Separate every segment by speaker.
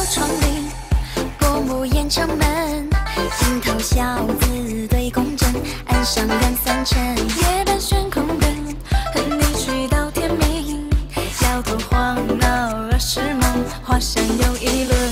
Speaker 1: 窗棂，过目雁창门，樱桃小子对宫针，岸上两三成，夜半悬空灯，和你睡到天明，摇头晃脑20梦，华山又一轮。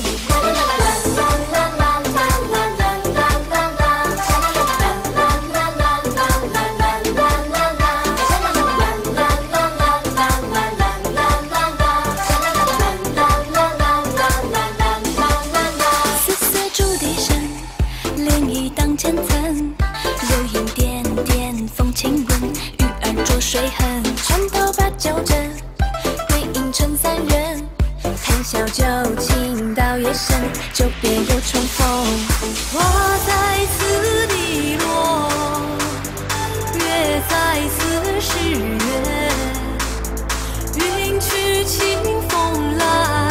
Speaker 1: 当千层，流萤点点风轻吻，鱼儿捉水痕，船头把酒斟，对影成三人，谈笑就寝到夜深，就别又重逢。花在此地落，月在此时圆，云去清风来。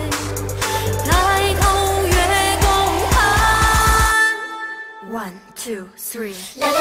Speaker 1: One, two, three.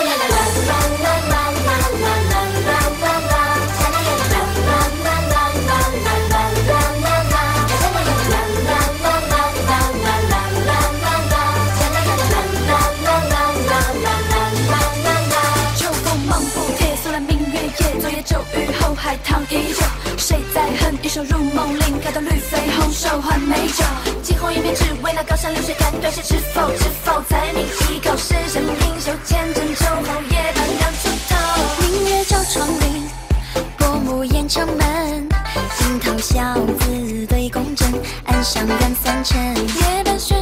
Speaker 1: 秋风忙不铁，苏兰明月夜，昨夜骤雨后海棠依旧。谁在哼一首入梦令？看到绿肥红瘦换美酒，惊鸿一瞥，只为那高山流水感断线，知否？知否？再抿一口，是身领袖，千针秋后夜半两出头。明月照窗棂，过目雁창门，樱桃小子对宫针，岸上两三成，夜半悬。